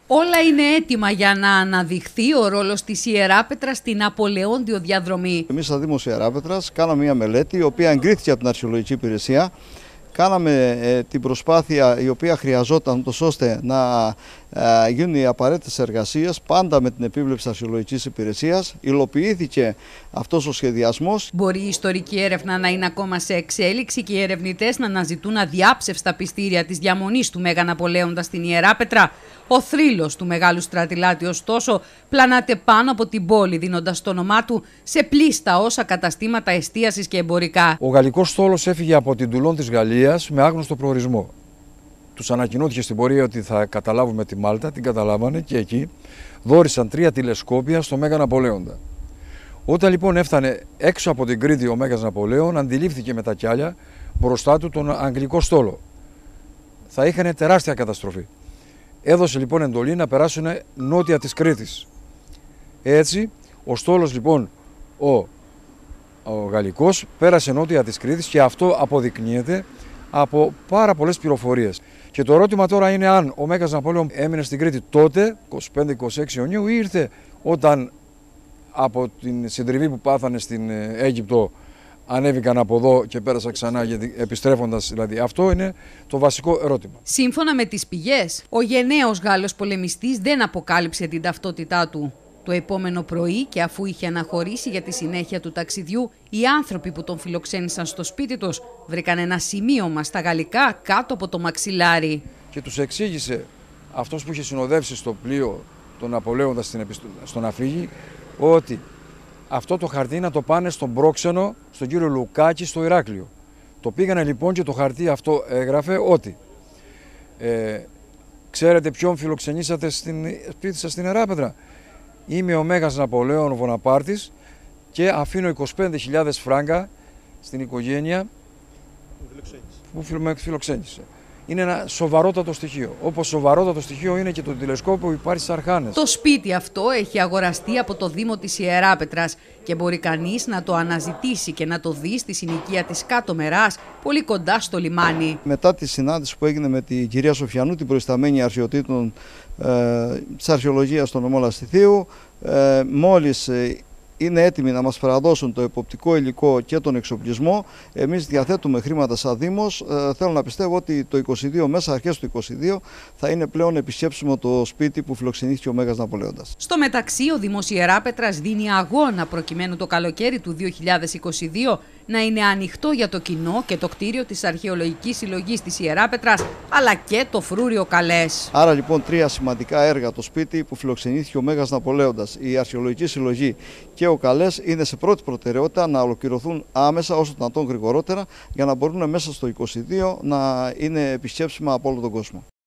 Όλα είναι έτοιμα για να αναδειχθεί ο ρόλος της Ιεράπετρας στην Απολεόντιο διαδρομή. Εμείς στα Δήμος Ιεράπετρας κάναμε μια μελέτη η οποία εγκρίθηκε από την Αρχαιολογική Υπηρεσία. Κάναμε την προσπάθεια η οποία χρειαζόταν ώστε να γίνουν οι απαραίτητες εργασίες, πάντα με την επίβλεψη της Αρχαιολογικής Υπηρεσίας. Υλοποιήθηκε αυτός ο σχεδιασμός. Μπορεί η ιστορική έρευνα να είναι ακόμα σε εξέλιξη και οι ερευνητές να αναζητούν αδιάψευστα πιστήρια της διαμονής του Μέγα Ναπολέοντα στην Ιεράπετρα. Ο θρύλος του Μεγάλου Στρατιλάτη, ωστόσο, πλανάται πάνω από την πόλη, δίνοντας το όνομά του σε πλήστα όσα καταστήματα εστίασης και εμπορικά. Ο γαλλικός στόλος έφυγε από την Τουλόν της Γαλλίας με άγνωστο προορισμό. Τους ανακοινώθηκε στην πορεία ότι θα καταλάβουμε τη Μάλτα, την καταλάβανε και εκεί δώρισαν 3 τηλεσκόπια στο Μέγα Ναπολέοντα. Όταν λοιπόν έφτανε έξω από την Κρήτη ο Μέγας Ναπολέων, αντιλήφθηκε με τα κιάλια μπροστά του τον Αγγλικό στόλο. Θα είχαν τεράστια καταστροφή. Έδωσε λοιπόν εντολή να περάσουν νότια της Κρήτης. Έτσι, ο στόλος λοιπόν, ο γαλλικός, πέρασε νότια της Κρήτης και αυτό αποδεικνύεται από πάρα πολλές πληροφορίες. Και το ερώτημα τώρα είναι αν ο Μέγας Ναπολέων έμεινε στην Κρήτη τότε, 25-26 Ιουνίου, ή ήρθε όταν από την συντριβή που πάθανε στην Αίγυπτο ανέβηκαν από εδώ και πέρασαν ξανά, επιστρέφοντας δηλαδή. Αυτό είναι το βασικό ερώτημα. Σύμφωνα με τις πηγές, ο γενναίος Γάλλος πολεμιστής δεν αποκάλυψε την ταυτότητά του. Το επόμενο πρωί, και αφού είχε αναχωρήσει για τη συνέχεια του ταξιδιού, οι άνθρωποι που τον φιλοξένησαν στο σπίτι τους βρήκαν ένα σημείωμα στα γαλλικά κάτω από το μαξιλάρι. Και τους εξήγησε αυτός που είχε συνοδεύσει στο πλοίο τον Ναπολέοντα στο να φύγει, ότι αυτό το χαρτί να το πάνε στον πρόξενο, στον κύριο Λουκάκη στο Ηράκλειο. Το πήγανε λοιπόν και το χαρτί αυτό έγραφε ότι ξέρετε ποιον φιλοξενήσατε σπίτι σας στην Ιεράπετρα? Είμαι ο Μέγας Ναπολέων Βοναπάρτης και αφήνω 25.000 φράγκα στην οικογένεια που με φιλοξένησε. Είναι ένα σοβαρότατο στοιχείο. Όπως σοβαρότατο στοιχείο είναι και το τηλεσκόπιο που υπάρχει στις Αρχάνες. Το σπίτι αυτό έχει αγοραστεί από το Δήμο της Ιεράπετρας και μπορεί κανείς να το αναζητήσει και να το δει στη συνοικία της Κάτω Μεράς, πολύ κοντά στο λιμάνι. Μετά τη συνάντηση που έγινε με την κυρία Σοφιανού, την προϊσταμένη αρχαιοτήτων της αρχαιολογίας των νομών Λαστιθίου, μόλις είναι έτοιμοι να μας παραδώσουν το εποπτικό υλικό και τον εξοπλισμό, εμείς διαθέτουμε χρήματα σαν Δήμος. Θέλω να πιστεύω ότι το 22, μέσα αρχές του 22, θα είναι πλέον επισκέψιμο το σπίτι που φιλοξενήθηκε ο Μέγας Ναπολέοντας. Στο μεταξύ, ο Δήμος Ιεράπετρας δίνει αγώνα προκειμένου το καλοκαίρι του 2022 να είναι ανοιχτό για το κοινό και το κτίριο της Αρχαιολογικής Συλλογής της Ιεράπετρας, αλλά και το φρούριο Καλές. Άρα λοιπόν 3 σημαντικά έργα: το σπίτι που φιλοξενήθηκε ο Μέγας Ναπολέοντας, η Αρχαιολογική Συλλογή και ο Καλές, είναι σε πρώτη προτεραιότητα να ολοκληρωθούν άμεσα, όσο δυνατόν γρηγορότερα, για να μπορούν μέσα στο 22 να είναι επισκέψιμα από όλο τον κόσμο.